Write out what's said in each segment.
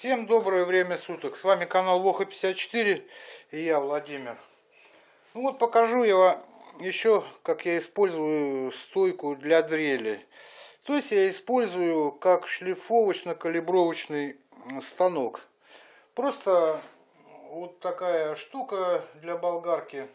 Всем доброе время суток. С вами канал Воха54 и я, Владимир. Ну вот покажу я еще, как я использую стойку для дрели. То есть я использую как шлифовочно-калибровочный станок. Просто вот такая штука для болгарки.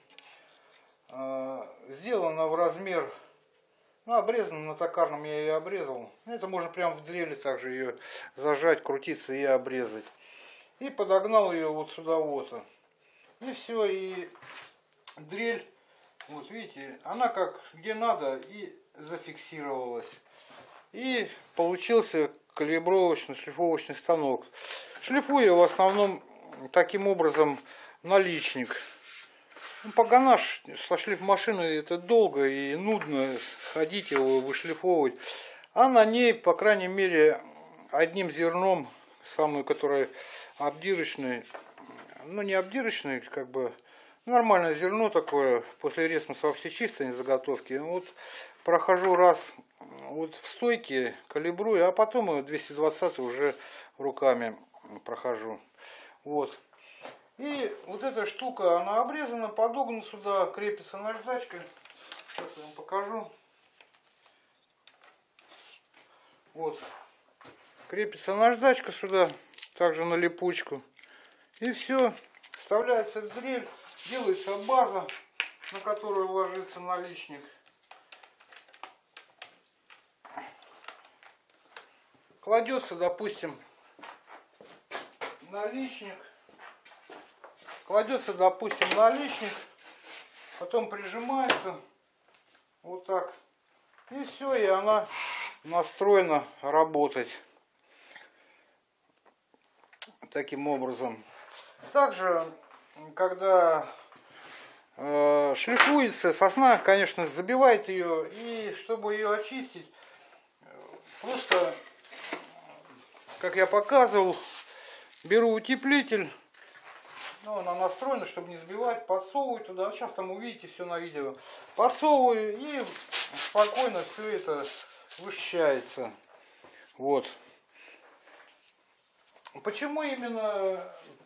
Сделана в размер, обрезана на токарном, я ее обрезал. Это можно прямо в дрели также ее зажать, крутиться и обрезать. И подогнал ее вот сюда вот. И все, и дрель, вот видите, она как где надо и зафиксировалась. И получился калибровочный шлифовочный станок. Шлифую я в основном таким образом наличник. Погонаж со шлифмашиной это долго и нудно ходить его вышлифовывать. А на ней, по крайней мере, одним зерном, самый, который обдирочный, ну не обдирочный, как бы нормальное зерно такое, после ресмуса вообще чистое, заготовки. Вот прохожу раз вот в стойке, калибрую, а потом 220 уже руками прохожу. Вот. И вот эта штука, она обрезана, подогнана сюда, крепится наждачкой. Сейчас я вам покажу. Вот. Крепится наждачка сюда, также на липучку. И все. Вставляется в дрель, делается база, на которую ложится наличник. Кладется, допустим, наличник. Кладется, допустим, наличник, потом прижимается вот так, и все, и она настроена работать таким образом. Также, когда шлифуется сосна, конечно, забивает ее, и чтобы ее очистить, просто, как я показывал, беру утеплитель. Ну, она настроена, чтобы не сбивать, подсовываю туда. Сейчас там увидите все на видео. Подсовываю и спокойно все это вычищается. Вот. Почему именно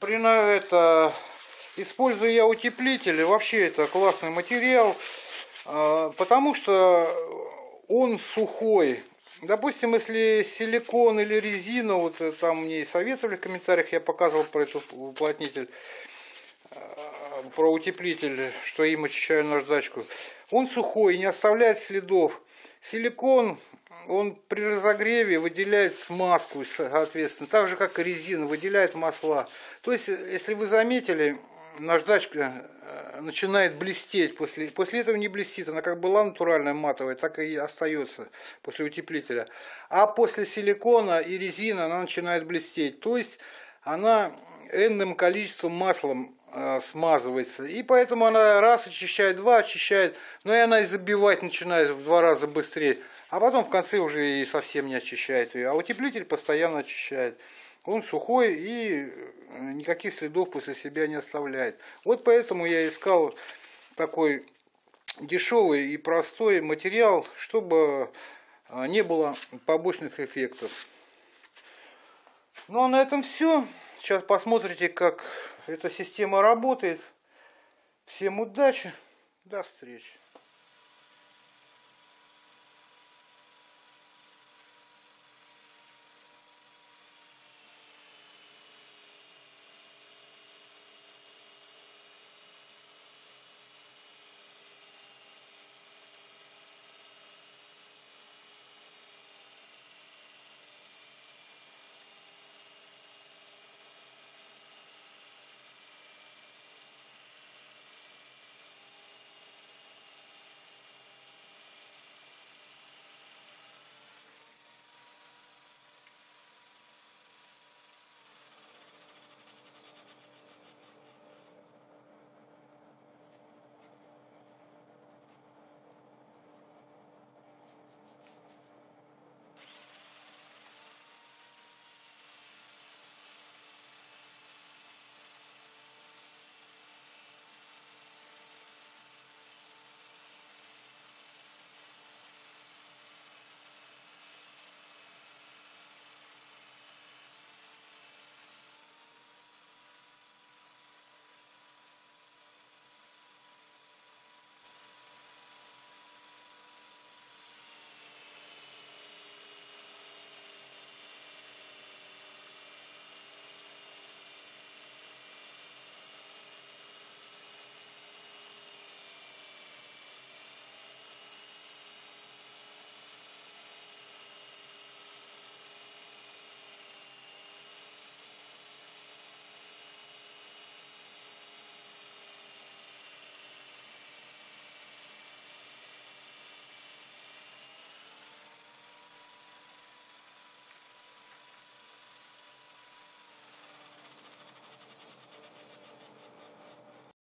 использую я утеплитель? Вообще это классный материал, потому что он сухой. Допустим, если силикон или резина, вот там мне и советовали в комментариях, я показывал про этот уплотнитель, про утеплитель, что им очищаю наждачку. Он сухой, не оставляет следов. Силикон, он при разогреве выделяет смазку, соответственно, так же как и резина, выделяет масла. То есть, если вы заметили, наждачка начинает блестеть, после этого не блестит, она как была натуральная матовая, так и остается после утеплителя. А после силикона и резины она начинает блестеть, то есть она энным количеством маслом смазывается, и поэтому она раз очищает, два очищает, но и она и забивать начинает в 2 раза быстрее, а потом в конце уже и совсем не очищает ее, а утеплитель постоянно очищает. Он сухой и никаких следов после себя не оставляет. Вот поэтому я искал такой дешевый и простой материал, чтобы не было побочных эффектов. Ну а на этом все. Сейчас посмотрите, как эта система работает. Всем удачи. До встречи.